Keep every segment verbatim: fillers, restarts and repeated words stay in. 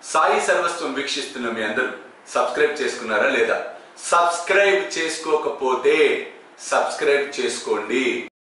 సాయి సర్వస్వం వీక్షిస్తున్న మీ అందరూ సబ్స్క్రైబ్ చేసుకున్నారా లేదా? సబ్స్క్రైబ్ చేసుకోకపోతే సబ్స్క్రైబ్ చేసుకోండి.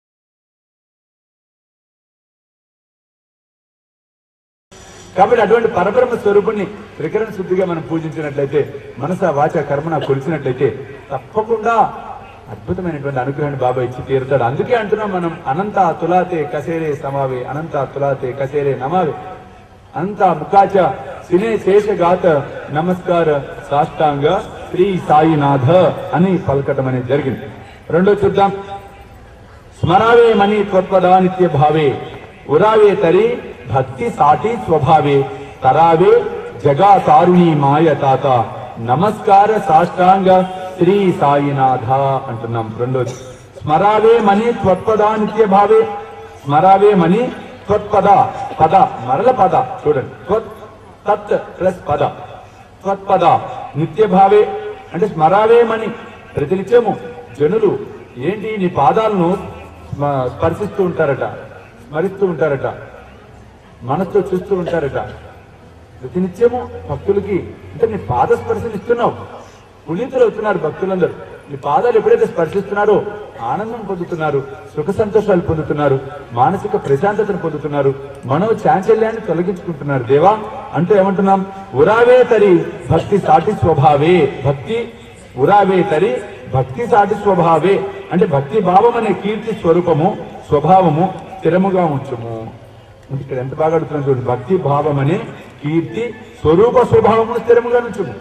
కాబట్టి అటువంటి పరబ్రహ్మ స్వరూపుణ్ణి త్రికరణ శుద్ధిగా మనం పూజించినట్లయితే, మనస వాచ కర్మన కొలిచినట్లయితే తప్పకుండా అద్భుతమైనటువంటి అనుగ్రహాన్ని బాబా ఇచ్చి తీరుతాడు. అందుకే అంటున్నాం మనం, అనంత తులాతే కసేరే సమావే, అనంత తులాతే కసేరే నమావే, అనంత ముఖాచ సినే శేషగాత నమస్కార సాష్టాంగ శ్రీ సాయినాథ అని పలకటం అనేది జరిగింది. రెండో చూద్దాం. స్మరావే మణి త్వత్పదా నిత్య భావే, ఉరావే తరి భక్తి సాటి స్వభావే, తరావే జగా తారుణి మాయ తాత నమస్కార సాష్టాంగ శ్రీ సాయినాథ అంటున్నాం. రెండోది, స్మరావే మణి త్వత్పదా నిత్య భావే. స్మరావే మణి త్వత్పద, పద మరల పద చూడండి, త్వత్ తత్ ప్లస్ పద, త్వత్పద నిత్య భావే అంటే స్మరావే మణి. ప్రతినిత్యము జనులు ఏంటి నీ పాదాలను స్పర్శిస్తూ ఉంటారట, స్మరిస్తూ ఉంటారట, మనసుతో చూస్తూ ఉంటారట. ప్రతినిత్యము భక్తులకి అంటే నీ పాద స్పర్శలు ఇస్తున్నావు, పునీతులు అవుతున్నారు భక్తులందరూ. నీ పాదాలు ఎప్పుడైతే స్పర్శిస్తున్నారో ఆనందం పొందుతున్నారు, సుఖ సంతోషాలు పొందుతున్నారు, మానసిక ప్రశాంతతను పొందుతున్నారు, మనో చాంచల్యాన్ని తొలగించుకుంటున్నారు దేవా అంటూ ఏమంటున్నాం? ఉరావే తరి భక్తి సాటి స్వభావే. భక్తి ఉరావే తరి భక్తి సాటి స్వభావే అంటే భక్తి భావం అనే కీర్తి స్వరూపము స్వభావము స్థిరముగా ఉంచుము. ఇక్కడ ఎంత బాగా అడుగుతున్నాం చూడండి, భక్తి భావం అనే కీర్తి స్వరూప స్వభావము స్థిరముగా ఉంచుము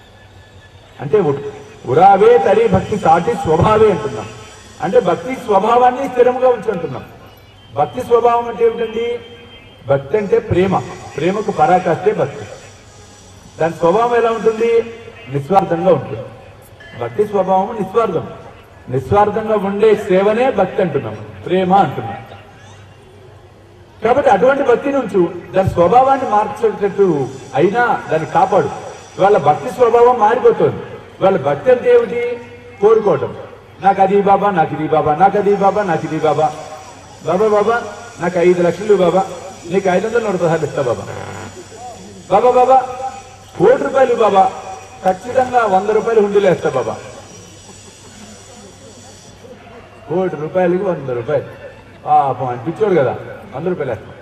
అంటే ఉరావే తరి భక్తి సాటి స్వభావే అంటున్నాం. అంటే భక్తి స్వభావాన్ని స్థిరముగా ఉంచుంటున్నాం. భక్తి స్వభావం అంటే ఏమిటండి? భక్తి అంటే ప్రేమ, ప్రేమకు పరాకాష్టే భక్తి. దాని స్వభావం ఎలా ఉంటుంది? నిస్వార్థంగా ఉంటుంది. భక్తి స్వభావం నిస్వార్థం, నిస్వార్థంగా ఉండే సేవనే భక్తి అంటున్నాం, ప్రేమ అంటున్నాం. కాబట్టి అటువంటి భక్తి నుంచి దాని స్వభావాన్ని మార్చేటట్టు అయినా దాన్ని కాపాడు. వాళ్ళ భక్తి స్వభావం మారిపోతుంది. వాళ్ళ భక్తి అంటే ఏమిటి? కోరుకోవటం. నాకు అది బాబా, నాకు ఇది బాబా, నాకు అది బాబా, నాకు ఇది బాబా, బాబా బాబా నాకు ఐదు లక్షలు బాబా, నీకు ఐదు వందల నూట పదహారు ఇస్తా బాబా, బాబా బాబా కోటి రూపాయలు బాబా, ఖచ్చితంగా వంద రూపాయలు హుండీలో వేస్తా బాబా. కోటి రూపాయలకి వంద రూపాయలు పిచ్చోడు కదా, వంద రూపాయలు వేస్తాం.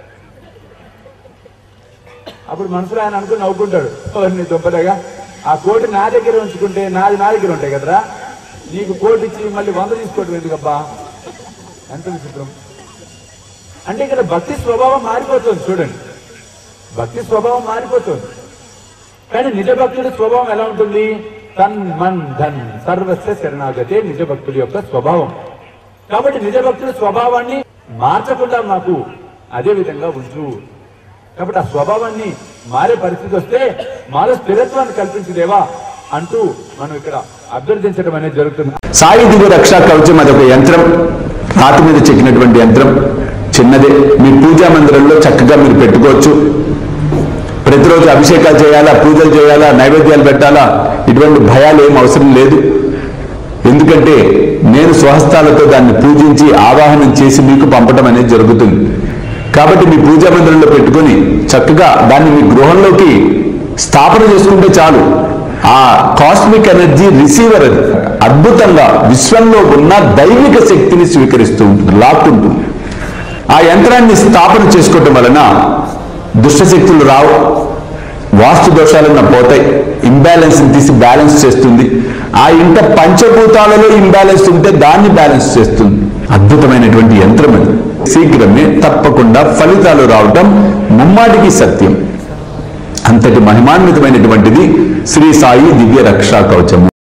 అప్పుడు మనసులో ఆయన అనుకుని నవ్వుకుంటాడు, నీ దుంపలేగా ఆ కోటి నా దగ్గర ఉంచుకుంటే నాది నా దగ్గర ఉంటాయి కదరా, నీకు కోటి ఇచ్చి మళ్ళీ వంద తీసుకోవటం ఎందుకబ్బా, ఎంత విచిత్రం. అంటే ఇక్కడ భక్తి స్వభావం మారిపోతుంది చూడండి, భక్తి స్వభావం మారిపోతుంది. కానీ నిజ భక్తుడి స్వభావం ఎలా ఉంటుంది? తన్ మన్ ధన్ సర్వస్వ శరణాగతే నిజ భక్తుడి యొక్క స్వభావం. కాబట్టి నిజ భక్తుడి స్వభావాన్ని మార్చకుండా మాకు అదే విధంగా ఉంచు. కాబట్టి ఆ స్వభావాన్ని మారే పరిస్థితి వస్తే మాలో స్థిరత్వాన్ని కల్పించదేవా అంటూ మనం ఇక్కడ అభ్యర్థించడం అనేది జరుగుతుంది. సాయి దివ్య రక్షా కవచం అదొక యంత్రం, రాతి మీద చెక్కినటువంటి యంత్రం, చిన్నదే. మీ పూజా మందిరంలో చక్కగా మీరు పెట్టుకోవచ్చు. ప్రతిరోజు అభిషేకాలు చేయాలా, పూజలు చేయాలా, నైవేద్యాలు పెట్టాలా, ఇటువంటి భయాలు ఏం అవసరం లేదు. ఎందుకంటే నేను స్వహస్తాలతో దాన్ని పూజించి ఆవాహనం చేసి మీకు పంపడం అనేది జరుగుతుంది. కాబట్టి మీ పూజా మందిరంలో పెట్టుకొని చక్కగా దాన్ని మీ గృహంలోకి స్థాపన చేసుకుంటే చాలు. ఆ కాస్మిక్ ఎనర్జీ రిసీవర్ అది అద్భుతంగా విశ్వంలో ఉన్న దైవిక శక్తిని స్వీకరిస్తూ ఉంటుంది, లాక్కుంటుంది. ఆ యంత్రాన్ని స్థాపన చేసుకోవటం వలన దుష్టశక్తులు రావు, వాస్తు దోషాలన్న పోతాయి, ఇంబ్యాలెన్స్ తీసి బ్యాలెన్స్ చేస్తుంది. ఆ ఇంట పంచభూతాలలో ఇంబ్యాలెన్స్ ఉంటే దాన్ని బ్యాలెన్స్ చేస్తుంది. అద్భుతమైనటువంటి యంత్రం అది. శీఘ్రమే తప్పకుండా ఫలితాలు రావటం ముమ్మాటికి సత్యం. అంతటి మహిమాన్వితమైనటువంటిది శ్రీ సాయి దివ్య రక్షా కవచము.